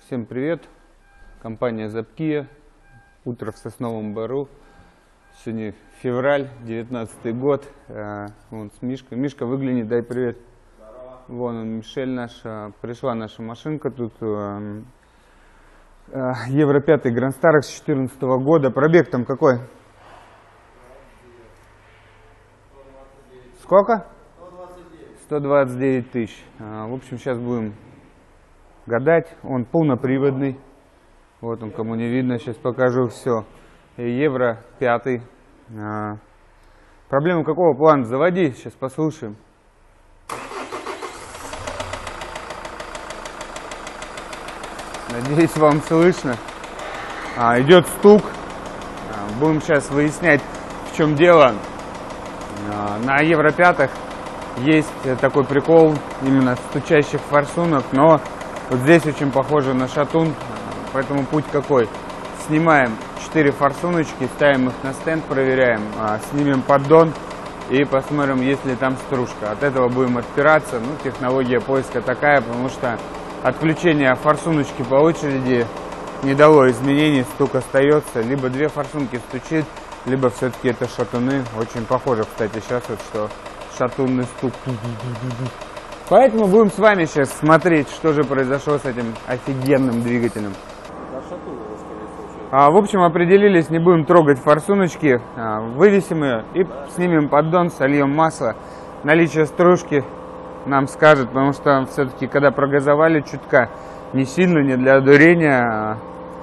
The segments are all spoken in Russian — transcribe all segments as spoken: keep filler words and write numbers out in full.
Всем привет! Компания Zapkia. Утро в Сосновом Бору. Сегодня февраль, девятнадцатый год. Вон с Мишкой. Мишка, выгляни, дай привет. Здорово. Вон он, Мишель наша. Пришла наша машинка тут. Евро пять Grand Starex четырнадцатого года. Пробег там какой? Сколько? сто двадцать девять тысяч. В общем, сейчас будем гадать. Он полноприводный. Вот он, кому не видно, сейчас покажу все. Евро пять. Проблема какого плана? Заводи, сейчас послушаем. Надеюсь, вам слышно. А, идет стук. А, будем сейчас выяснять, в чем дело. А, на Евро пять есть такой прикол именно стучащих форсунок, но вот здесь очень похоже на шатун, поэтому путь какой? Снимаем четыре форсуночки, ставим их на стенд, проверяем, а, снимем поддон и посмотрим, есть ли там стружка. От этого будем отпираться. Ну, технология поиска такая, потому что отключение форсуночки по очереди не дало изменений, стук остается. Либо две форсунки стучит, либо все-таки это шатуны. Очень похоже, кстати, сейчас вот, что шатунный стук. Поэтому будем с вами сейчас смотреть, что же произошло с этим офигенным двигателем. А, в общем, определились, не будем трогать форсуночки, а, вывесим ее и снимем поддон, сольем масло. Наличие стружки нам скажет, потому что все-таки, когда прогазовали чутка, не сильно, не для одурения, а,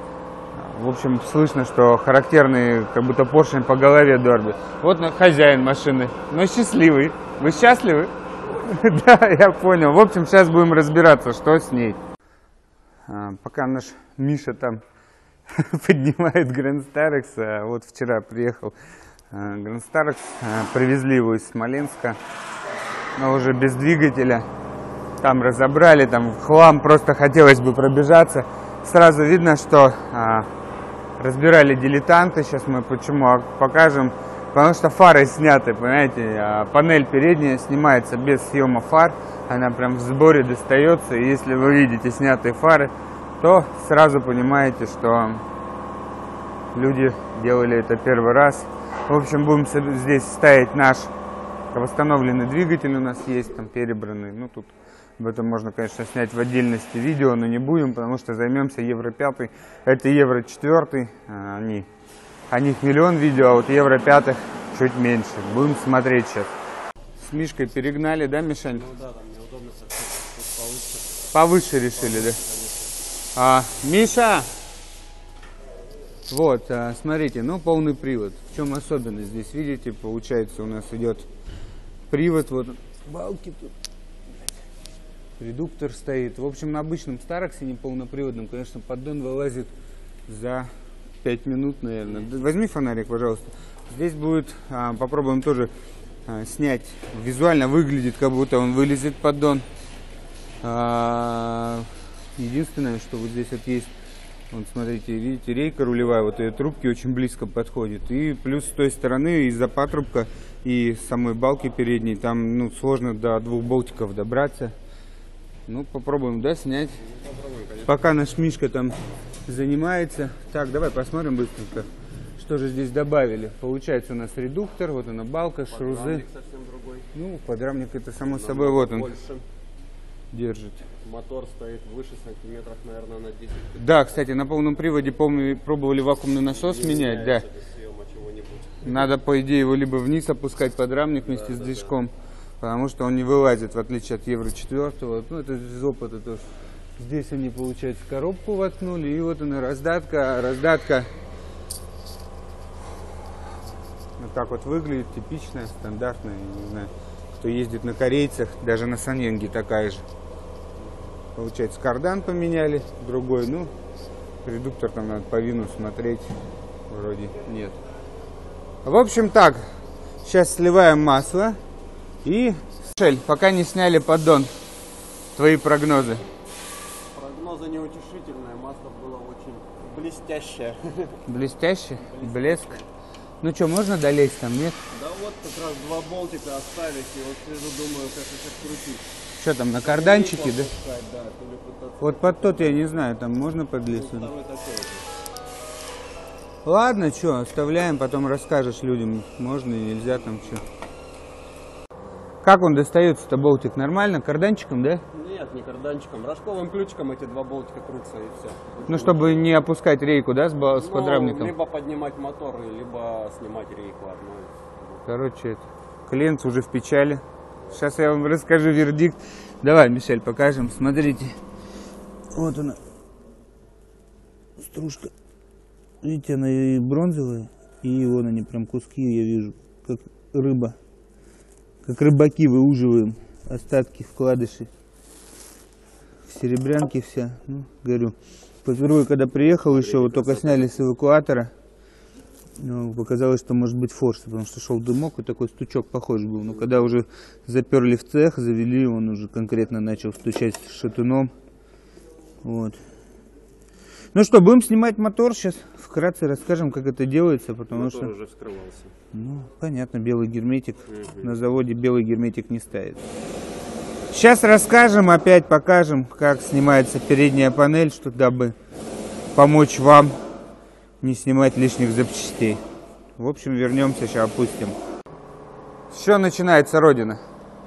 в общем, слышно, что характерный, как будто поршень по голове дорби. Вот хозяин машины, но счастливый. Вы счастливы? Да, я понял. В общем, сейчас будем разбираться, что с ней. А, пока наш Миша там поднимает Grand Starex, а вот вчера приехал а, Grand Starex, а, привезли его из Смоленска, но уже без двигателя. Там разобрали, там в хлам, просто хотелось бы пробежаться. Сразу видно, что а, разбирали дилетанты. Сейчас мы почему покажем. Потому что фары сняты, понимаете, а панель передняя снимается без съема фар, она прям в сборе достается, и если вы видите снятые фары, то сразу понимаете, что люди делали это первый раз. В общем, будем здесь ставить наш восстановленный двигатель, у нас есть там перебранный, ну тут об этом можно, конечно, снять в отдельности видео, но не будем, потому что займемся Евро пять, это Евро четыре, они... О них миллион видео, а вот Евро пять чуть меньше. Будем смотреть сейчас. С Мишкой перегнали, да, Мишань? Ну да, там неудобно совсем. Повыше решили, да? А, Миша! Вот, а, смотрите, ну полный привод. В чем особенность? Здесь, видите, получается, у нас идет привод, вот балки тут. Редуктор стоит. В общем, на обычном Старексе, не полноприводном, конечно, поддон вылазит за пять минут, наверное. Возьми фонарик, пожалуйста. Здесь будет, а, попробуем тоже а, снять. Визуально выглядит, как будто он вылезет поддон. А, единственное, что вот здесь вот есть, вот смотрите, видите, рейка рулевая, вот ее трубки очень близко подходит. И плюс с той стороны из-за патрубка и самой балки передней, там, ну, сложно до двух болтиков добраться. Ну, попробуем, да, снять. Попробуем, пока наш Мишка там занимается. Так, давай посмотрим быстренько, что же здесь добавили. Получается, у нас редуктор, вот она балка, шрузы. Совсем другой. Ну, подрамник это само собой, вот он больше держит. Мотор стоит выше сантиметров, наверное, на десять. Да, кстати, на полном приводе, помню, пробовали вакуумный насос не менять, да. Надо, по идее, его либо вниз опускать подрамник вместе да, с движком, да, да. Потому что он не вылазит, в отличие от Евро четыре. Ну, это из опыта тоже. Здесь они, получается, коробку воткнули, и вот она раздатка. Раздатка вот так вот выглядит, типичная, стандартная. Не знаю, кто ездит на корейцах, даже на Саньенге такая же. Получается, кардан поменяли, другой, ну, редуктор там надо по вину смотреть, вроде нет. В общем, так, сейчас сливаем масло и... Шель, пока не сняли поддон, твои прогнозы? Прогнозы неутешительные, масло было очень блестящее. Блестящее? Блеск. Ну что, можно долезть там, нет? Да вот как раз два болтика остались, и вот сижу, думаю, как их открутить. Что там, на карданчике, да? Пускать, да, то ли пытаться. Вот под тот я не знаю, там можно подлезть? Второй такой же. Ладно, что, оставляем, потом расскажешь людям, можно и нельзя там что. Как он достается-то, болтик, нормально? Карданчиком, да? Нет, не карданчиком, рожковым ключиком эти два болтика крутятся и все. Ну, чтобы не опускать рейку, да, с, ба- с Ну, подрамником? либо поднимать мотор, либо снимать рейку одну. Короче, это, клиент уже в печали. Сейчас я вам расскажу вердикт. Давай, Мишель, покажем. Смотрите. Вот она. Стружка. Видите, она и бронзовая. И вон они прям куски, я вижу. Как рыба. Как рыбаки выуживаем остатки вкладышей. В серебрянке вся. Ну, говорю. Впервые, когда приехал еще, вот только сняли с эвакуатора. Ну, показалось, что может быть форс, потому что шел дымок, и такой стучок похож был. Но когда уже заперли в цех, завели, он уже конкретно начал стучать шатуном. Вот. Ну что, будем снимать мотор. Сейчас вкратце расскажем, как это делается, потому Мотор что... уже вскрывался. Ну, понятно, белый герметик. Угу. На заводе белый герметик не ставит. Сейчас расскажем, опять покажем, как снимается передняя панель, что дабы помочь вам не снимать лишних запчастей. В общем, вернемся, сейчас опустим. Все, начинается родина.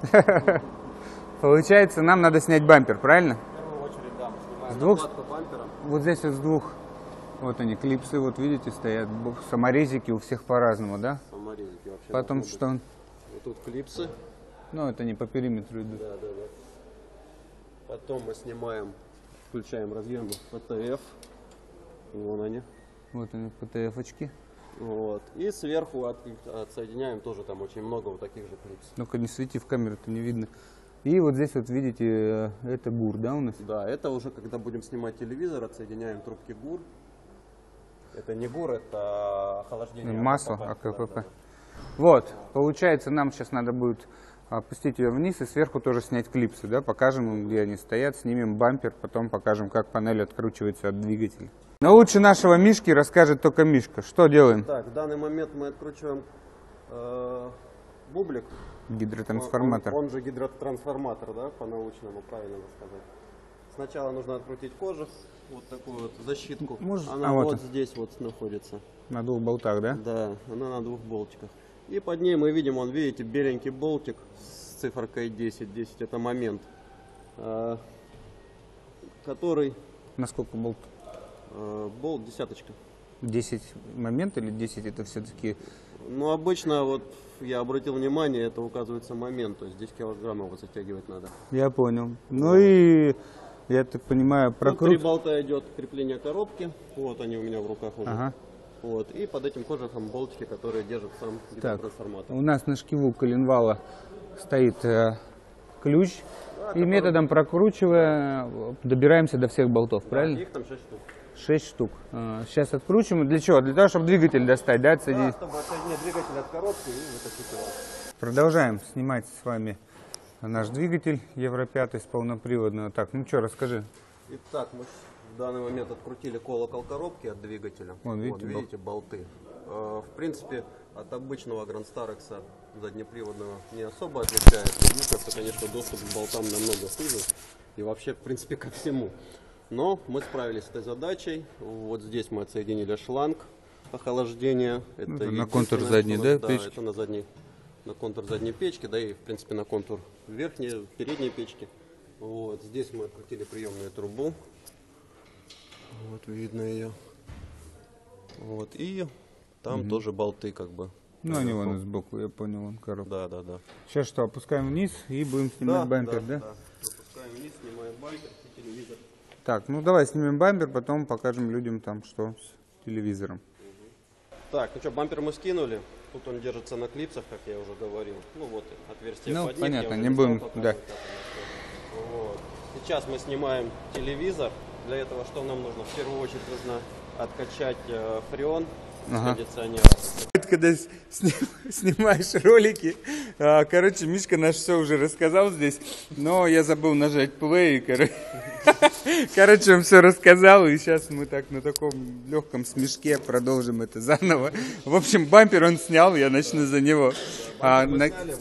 Получается, нам надо снять бампер, правильно? В первую очередь, да, мы снимаем С двух- накладку бампера. Вот здесь вот с двух, вот они, клипсы, вот видите, стоят. Бу- Саморезики у всех по-разному, да? Саморезики вообще. Потом должны что он? быть. Вот тут клипсы. Ну, это не по периметру идут. Да, да, да. Потом мы снимаем, включаем разъемы пэ тэ эф. Вон они. Вот они, пэ тэ эф-очки. Вот. И сверху от- отсоединяем тоже там очень много вот таких же клипсов. Ну-ка, не свети в камеру, это не видно. И вот здесь вот видите, э, это ГУР, да, у нас? Да, это уже когда будем снимать телевизор, отсоединяем трубки ГУР. Это не ГУР, это охлаждение. Масло, АКПП. а ка пэ пэ. Да, да. Вот, получается, нам сейчас надо будет опустить ее вниз и сверху тоже снять клипсы, да, покажем им, где они стоят, снимем бампер, потом покажем, как панель откручивается от двигателя. Но лучше нашего Мишки расскажет только Мишка. Что делаем? Так, в данный момент мы откручиваем э, бублик. Гидротрансформатор. Он, он же гидротрансформатор, да, по-научному, правильно сказать. Сначала нужно открутить кожух, вот такую вот защитку. Может, Она а вот вот он. здесь вот находится. На двух болтах, да? Да, она на двух болтиках. И под ней мы видим, он, видите, беленький болтик с циферкой десять. десять это момент, э, который На сколько болт? э, болт десяточка. десять момент или десять это все-таки... Ну, обычно, вот я обратил внимание, это указывается момент, то есть десять килограмм его затягивать надо. Я понял. Ну и, я так понимаю, Тут три прокрут... болта идет крепление коробки, вот они у меня в руках уже. Ага. Вот, и под этим кожухом болтики, которые держат сам Так, гидротрансформатор. у нас на шкиву коленвала стоит э, ключ. Да, И который- методом прокручивая добираемся до всех болтов, Да, правильно? их там шесть штук. Шесть штук. А, сейчас откручиваем. Для чего? Для того, чтобы двигатель достать, да, Да, отсоединить? чтобы отсоединить двигатель от коробки и вытащить его. Продолжаем снимать с вами наш двигатель Евро пять с полноприводного. Так, ну что, расскажи. Итак, мы в данный момент открутили колокол коробки от двигателя. Вон, видите, Вот, видите болты. Э, В принципе, от обычного Grand Starex заднеприводного не особо отличается. Ну, как-то, конечно, доступ к болтам намного хуже. И вообще, в принципе, ко всему. Но мы справились с этой задачей. Вот здесь мы отсоединили шланг охлаждения. Это, Это на контур единственное, задней, что у да, нас- печки? это на задней, на контур задней печки, да, и в принципе на контур верхней, передней печки. Вот здесь мы открутили приемную трубу. Вот видно ее. Вот и там тоже болты как бы. Ну, они вон сбоку, я понял, он коробка. Да, да, да. Сейчас что, опускаем вниз и будем снимать бампер, да? Опускаем вниз, снимаем бампер и телевизор. Так, ну давай снимем бампер, потом покажем людям там, что с телевизором. Так, ну что, бампер мы скинули. Тут он держится на клипсах, как я уже говорил. Ну вот отверстие Ну, под них, понятно, я уже не стал будем, показывать, да. как оно всё. Вот. Сейчас мы снимаем телевизор. Для этого что нам нужно? В первую очередь нужно откачать э, фреон с Ага. кондиционера. Когда с- сни- снимаешь ролики, а, короче, Мишка наш все уже рассказал здесь, но я забыл нажать play, и, коро- короче, он все рассказал, и сейчас мы так на таком легком смешке продолжим это заново. В общем, бампер он снял, я начну за него. А, Мы на- сняли, вот тут вот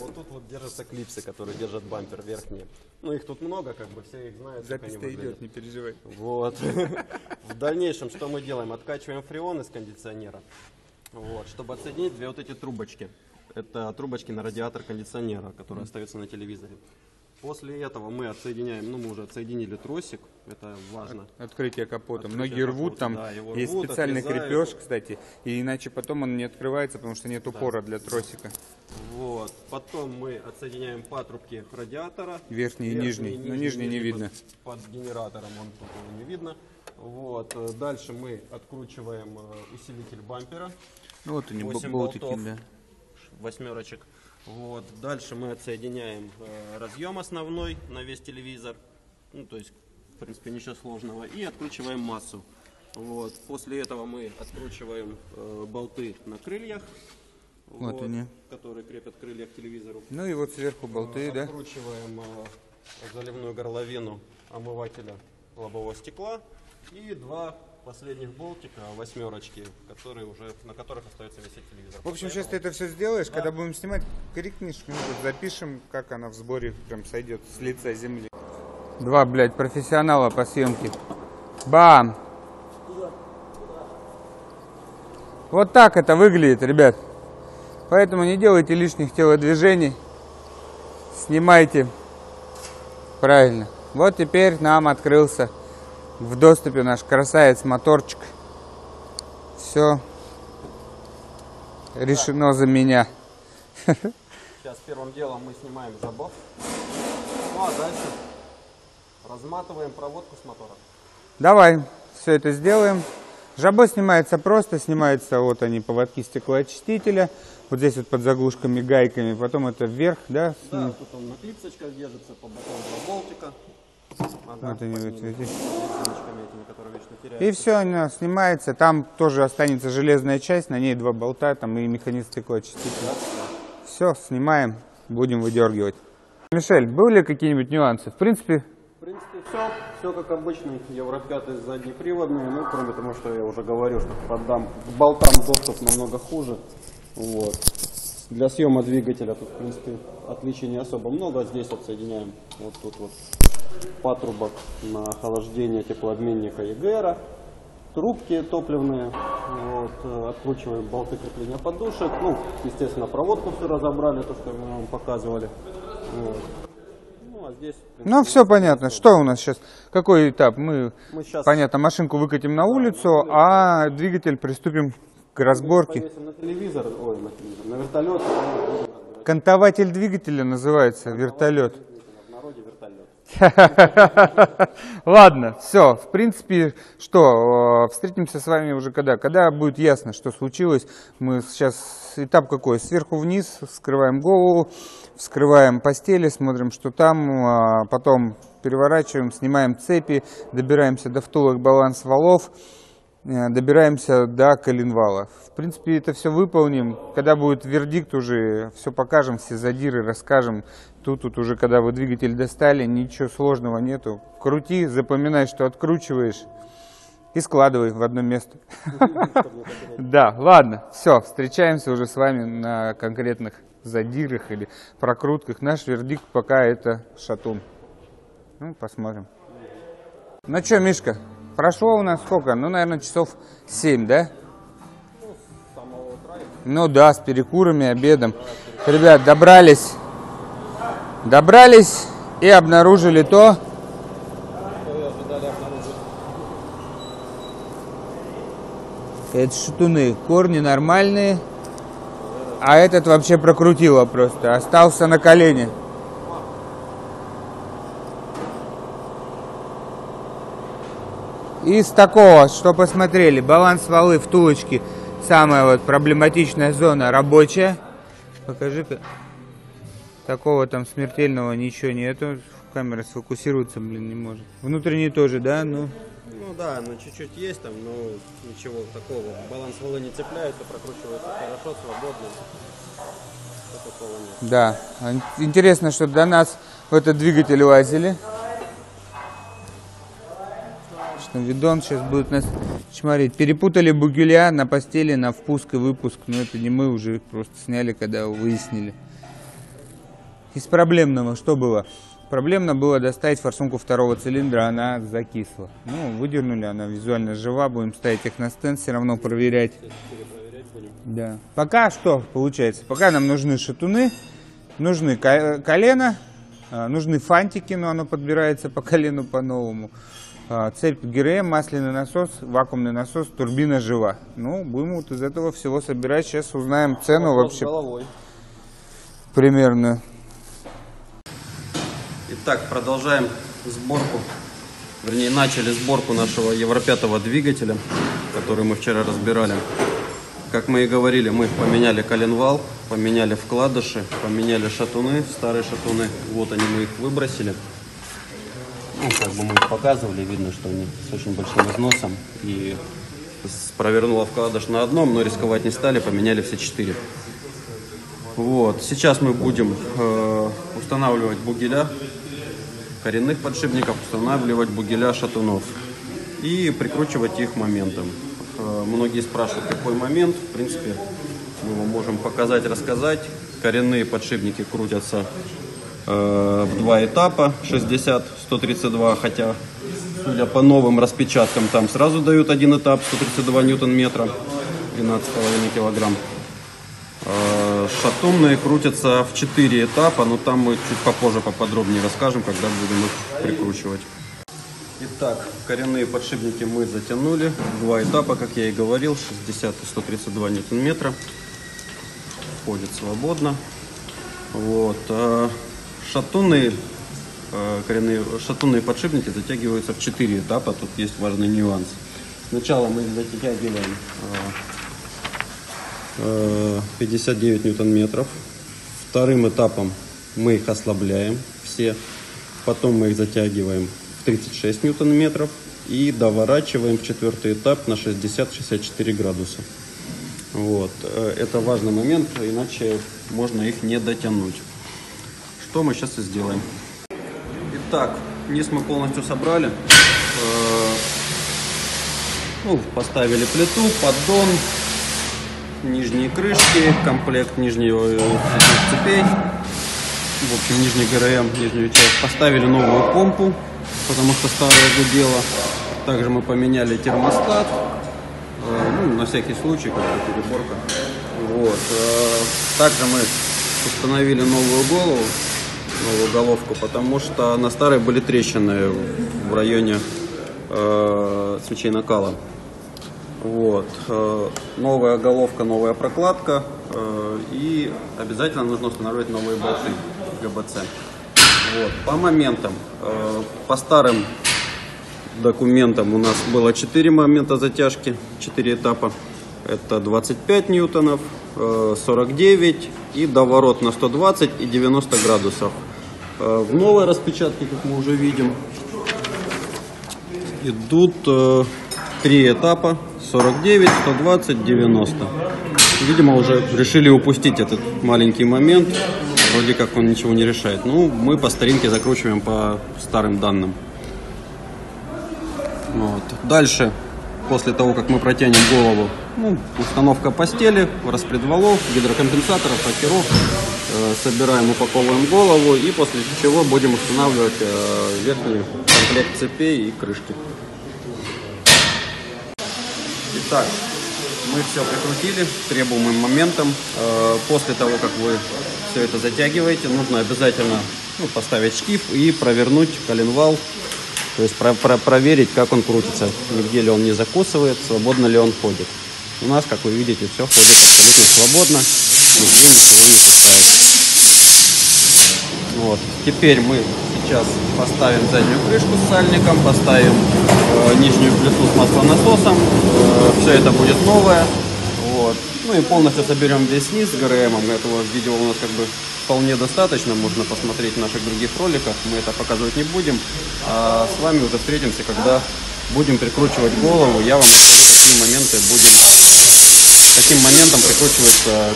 держатся клипсы, которые держат бампер верхние. Ну, их тут много, как бы, все их знают. Запись-то идет, не переживай. Вот. В дальнейшем что мы делаем? Откачиваем фреон из кондиционера, вот, чтобы отсоединить две вот эти трубочки. Это трубочки на радиатор кондиционера, который остается на телевизоре. После этого мы отсоединяем, ну мы уже отсоединили тросик, это важно. Открытие капота. Открытие Многие рвут, капота, там да, его есть рвут, специальный отрезают. крепеж, кстати, и иначе потом он не открывается, потому что нет упора для тросика. Вот. Потом мы отсоединяем патрубки радиатора. Верхний и нижний, но нижний не видно. Под, под генератором он тут его не видно. Вот. Дальше мы откручиваем усилитель бампера. Ну вот они, восемь болтики, болтов, да. восьмерочек. Вот. Дальше мы отсоединяем э, разъем основной на весь телевизор. Ну, то есть, в принципе, ничего сложного. И откручиваем массу. Вот. После этого мы откручиваем э, болты на крыльях. Вот Вот, они. которые крепят крылья к телевизору. Ну и вот сверху болты, да? Откручиваем э, заливную горловину омывателя лобового стекла. И два последних болтика, восьмерочки, которые уже, на которых остается висеть телевизор. В общем, сейчас ты это все сделаешь, да. Когда будем снимать, крикнешь, мы вот запишем, как она в сборе прям сойдет с лица земли. Два, блядь, профессионала по съемке. Бам! Вот так это выглядит, ребят. Поэтому не делайте лишних телодвижений. Снимайте. Правильно. Вот теперь нам открылся в доступе наш красавец-моторчик. Все решено за меня. Сейчас первым делом мы снимаем жабо. Ну а дальше разматываем проводку с мотора. Давай все это сделаем. Жабо снимается просто. Снимается вот они, поводки стеклоочистителя. Вот здесь вот под заглушками, гайками. Потом это вверх, да? Да, тут он на клипсочках держится, по бокам два болтика. Ага, Вот они вот эти. этими, которые вечно теряются. И все, она снимается. Там тоже останется железная часть, на ней два болта, там и механизм стеклоочистителя. Да, Все, снимаем, будем выдергивать. Мишель, были какие-нибудь нюансы? В принципе, в принципе, все. Все как обычный Евро пять заднеприводный. Ну, кроме того, что я уже говорю, что по болтам доступ намного хуже. Вот. Для съема двигателя тут, в принципе, отличий не особо много. Здесь отсоединяем вот тут вот патрубок на охлаждение теплообменника и ГР, трубки топливные, вот, откручиваем болты крепления подушек, ну, естественно, проводку все разобрали, то, что мы вам показывали. Вот. Ну, а здесь, в принципе, ну все понятно. Что у нас сейчас? Какой этап? Мы, мы сейчас, понятно, машинку выкатим на улицу, а двигатель приступим к разборке. повесим на телевизор, ой, на телевизор, на вертолет. Кантователь двигателя называется, вертолет. В народе вертолет. Ладно, все. В принципе, что, встретимся с вами уже когда? Когда будет ясно, что случилось. Мы сейчас, этап какой? Сверху вниз, вскрываем голову, вскрываем постели, смотрим, что там. Потом переворачиваем, снимаем цепи, добираемся до втулок баланс валов, добираемся до коленвала. В принципе, это все выполним. Когда будет вердикт, уже все покажем, все задиры расскажем. Тут, тут уже, когда вы двигатель достали, ничего сложного нету. Крути, запоминай, что откручиваешь, и складывай в одно место. Да, ладно, все, встречаемся уже с вами на конкретных задирах или прокрутках. Наш вердикт пока это шатун. Ну, посмотрим. Ну что, Мишка, прошло у нас сколько? Ну, наверное, часов семь, да? Ну да, с перекурами, обедом. Ребят, добрались. Добрались и обнаружили то, это шатуны, корни нормальные, а этот вообще прокрутило просто, остался на колене. Из такого, что посмотрели, баланс валы, втулочки, самая вот проблематичная зона рабочая. Покажи-ка. Такого там смертельного ничего нету. Камера сфокусироваться, блин, не может. Внутренний тоже, да? Ну, ну да, ну чуть-чуть есть там, но ничего такого. Баланс валы не цепляется, прокручивается хорошо, свободно. Такого нет. Да. Интересно, что до нас в этот двигатель лазили. Что видон сейчас будет нас чморить. Перепутали бугеля на постели на впуск и выпуск. Но это не мы уже просто сняли, когда выяснили. Из проблемного что было? Проблемно было достать форсунку второго цилиндра, она закисла. Ну, выдернули, она визуально жива, будем ставить их на стенд, все равно проверять. Да. Пока что получается? Пока нам нужны шатуны, нужны колено, нужны фантики, но оно подбирается по колену по-новому. Цепь ГРМ, масляный насос, вакуумный насос, турбина жива. Ну, будем вот из этого всего собирать. Сейчас узнаем цену вообще. Примерно. Итак, продолжаем сборку. Вернее, начали сборку нашего Евро пятого двигателя, который мы вчера разбирали. Как мы и говорили, мы поменяли коленвал, поменяли вкладыши, поменяли шатуны, старые шатуны. Вот они, мы их выбросили. Ну, как бы мы их показывали, видно, что они с очень большим износом. И провернула вкладыш на одном, но рисковать не стали, поменяли все четыре. Вот. Сейчас мы будем э, устанавливать бугеля коренных подшипников, устанавливать бугеля шатунов и прикручивать их моментом. Э, многие спрашивают, какой момент. В принципе, мы вам можем показать, рассказать. Коренные подшипники крутятся в два этапа, шестьдесят сто тридцать два, хотя, судя по новым распечаткам, там сразу дают один этап, сто тридцать два ньютон-метра, двенадцать с половиной килограмм. Шатунные крутятся в четыре этапа, но там мы чуть попозже поподробнее расскажем, когда будем их прикручивать. Итак, коренные подшипники мы затянули в два этапа, как я и говорил, шестьдесят и сто тридцать два ньютон-метра. Входит свободно. Вот. Шатунные, коренные, шатунные подшипники затягиваются в четыре этапа. Тут есть важный нюанс. Сначала мы их затягиваем пятьдесят девять ньютон-метров. Вторым этапом мы их ослабляем все. Потом мы их затягиваем в тридцать шесть ньютон-метров и доворачиваем в четвертый этап на шестьдесят — шестьдесят четыре градуса. Вот. Это важный момент, иначе можно их не дотянуть. Что мы сейчас и сделаем. Итак, низ мы полностью собрали. Ну, поставили плиту, поддон, нижние крышки, комплект нижнего цепей, в общем, нижний ГРМ, нижнюю часть. Поставили новую помпу, потому что старая гудела. Также мы поменяли термостат, ну, на всякий случай, как бы переборка. Вот. Также мы установили новую голову, новую головку, потому что на старой были трещины в районе э, свечей накала. Вот. Э, новая головка, новая прокладка, э, и обязательно нужно устанавливать новые болты ГБЦ. Вот. По моментам, э, по старым документам у нас было четыре момента затяжки, четыре этапа. Это двадцать пять ньютонов, э, сорок девять и доворот на сто двадцать и девяносто градусов. Э, в новой распечатке, как мы уже видим, идут э, три этапа: сорок девять, сто двадцать, девяносто. Видимо, уже решили упустить этот маленький момент. Вроде как он ничего не решает. Ну, мы по старинке закручиваем по старым данным. Вот. Дальше, после того, как мы протянем голову, ну, установка постели, распредвалов, гидрокомпенсаторов, рокеров. Э, собираем, упаковываем голову и после чего будем устанавливать э, верхний комплект цепей и крышки. Итак, мы все прикрутили требуемым моментом. Э, после того, как вы все это затягиваете, нужно обязательно, ну, поставить шкив и провернуть коленвал. То есть про про проверить, как он крутится, нигде ли он не закусывает, свободно ли он ходит. У нас, как вы видите, все ходит абсолютно свободно, нигде ничего не кусает. Вот. Теперь мы сейчас поставим заднюю крышку с сальником, поставим э, нижнюю плиту с маслонасосом. Э, все это будет новое. Вот. Ну и полностью соберем весь низ с ГРМом. Этого видео у нас как бы вполне достаточно. Можно посмотреть в наших других роликах. Мы это показывать не будем. А с вами уже встретимся, когда будем прикручивать голову. Я вам расскажу, какие моменты будем, каким моментом прикручивается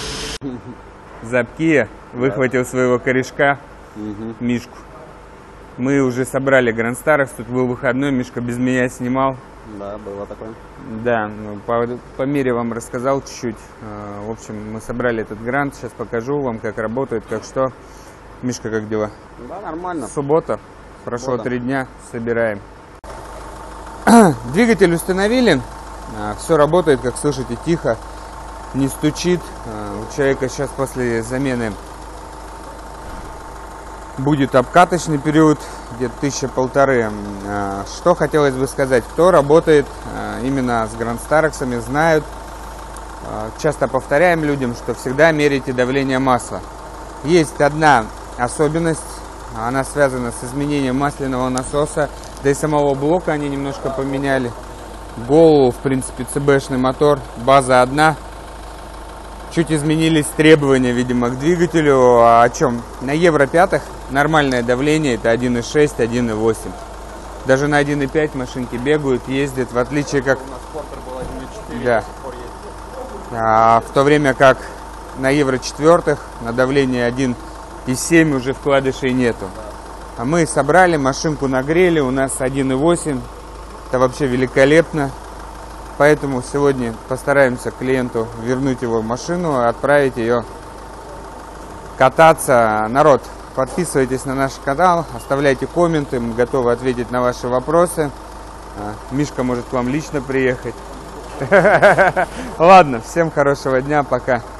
ГБЦ. Запкия выхватил своего корешка, Угу. Мишку. Мы уже собрали Grand Starex, тут был выходной, Мишка без меня снимал. Да, было такое. Да, ну, по, по мере вам рассказал чуть-чуть. В общем, мы собрали этот грант, сейчас покажу вам, как работает, как что. Мишка, как дела? Да, нормально. Суббота, прошло Суббота. три дня, собираем. Двигатель установили, все работает, как слышите, тихо, не стучит. У человека сейчас после замены будет обкаточный период, где-то тысяча полторы. Что хотелось бы сказать, кто работает именно с Grand Starex'ами, знают, часто повторяем людям, что всегда меряйте давление масла. Есть одна особенность, она связана с изменением масляного насоса, да и самого блока они немножко поменяли. Голову, в принципе, цэ-бэшный мотор, база одна. Чуть изменились требования, видимо, к двигателю. О чем? На Евро пять нормальное давление это один и шесть, один и восемь. Даже на один и пять машинки бегают, ездят, в отличие как... У нас Спортер был один и четыре, Да. до сих пор есть. А, в то время как на Евро четыре на давление один и семь уже вкладышей нету. А мы собрали, машинку нагрели, у нас один и восемь. Это вообще великолепно. Поэтому сегодня постараемся клиенту вернуть его в машину, отправить ее кататься. Народ, подписывайтесь на наш канал, оставляйте комменты, мы готовы ответить на ваши вопросы. Мишка может к вам лично приехать. Ладно, всем хорошего дня, пока.